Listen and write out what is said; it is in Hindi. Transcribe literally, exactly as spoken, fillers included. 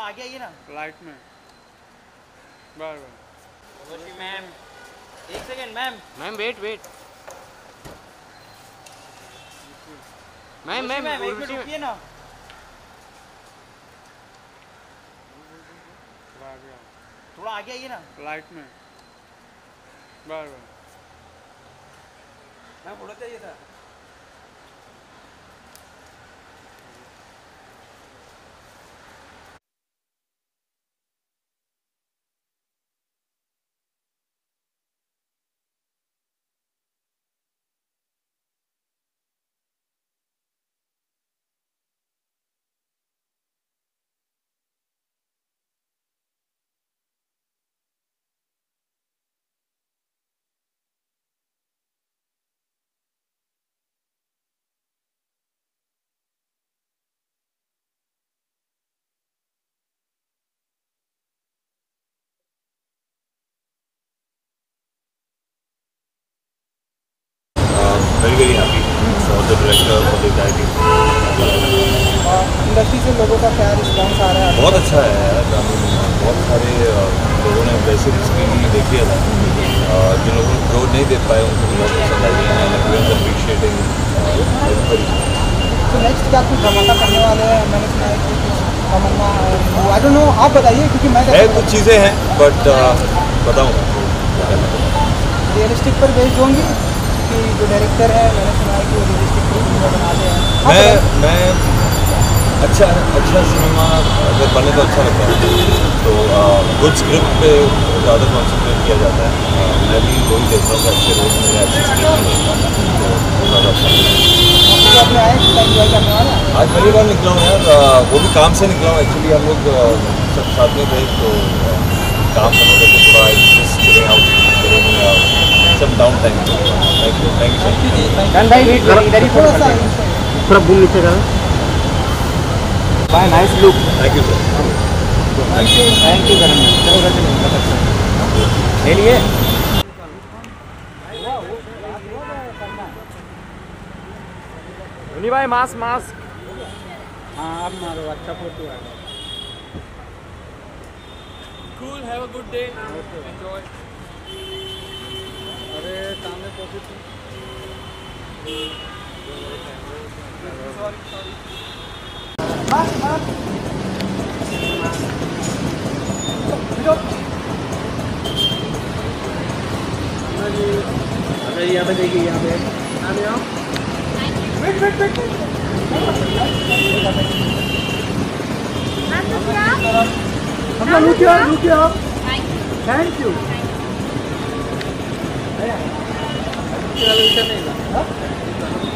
आगे आइए ना लाइट में। बार बार उर्वशी मैम, एक second ma'am. Ma'am wait wait ma'am ma'am ma'am एक मिनट उर्वशी रुकिए ना। थोड़ा आगे आइए ना लाइट में। बार बार मैम फोटो चाहिए था। Very very happy for the director, for the entire team. Industry से लोगों का क्या रिस्पॉन्स आ रहा है? बहुत अच्छा है यार। बहुत सारे लोगों ने वैसे स्क्रीनिंग में देखी है, जिन लोगों को जो नहीं देख पाए उनको भी बहुत पसंद आई है। Appreciating everybody. तो नेक्स्ट क्या कुछ धमाका करने वाले हैं? मैंने सुना है कि कुछ तमन्ना, आई डोंट नो, आप बताइए क्योंकि मैं है कुछ चीज़ें हैं बट बताऊँगा रियलिस्टिक पर बेस्ड होंगी कि जो डायरेक्टर है मैंने सुना है कि वो रियलिस्टिक फिल्म बनाते हैं। मैं मैं अच्छा अच्छा सिनेमा अगर बने तो अच्छा लगता है, तो गुड स्क्रिप्ट पे ज़्यादा कॉन्सेंट्रेट किया जाता है। मैं भी वही देखता हूँ कि अच्छे रोल मिले, अच्छी स्क्रिप्ट मिले तो ज़्यादा अच्छा आपने आए एंजॉय करने वाला। आज पहली बार निकला हूँ यार, वो भी काम से निकला हूँ। एक्चुअली हम लोग सब साथ में थे तो काम करने का थोड़ा जस्ट चिलिंग आउट, सब down time. Thank you thank you जी। भाई वेट इधर ही थोड़ा सा थोड़ा बूम नीचे कर bye. Nice look. Thank you sir. Thank you thank you Karan. ले लिए धोनी भाई मास्क मास्क। हाँ आप मारो, अच्छा फोटो है। Cool, have a good day. Enjoy. अरे सामने कॉफी थी। Sorry, sorry. बस बस अरे यहाँ पे देखिए, यहाँ पे आने आओ। वेट वेट वेट हम लोग क्या क्या थैंक यू। नहीं